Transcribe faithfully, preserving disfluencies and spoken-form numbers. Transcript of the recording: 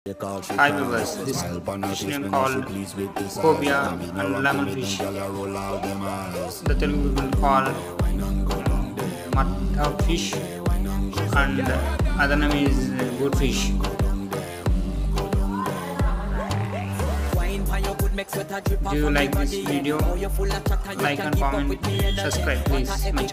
Hi viewers, this fish name called cobia and lemon fish. The Telugu people call Matta fish and other name is bhoot fish. Do you like this video? Like and comment, subscribe please my channel.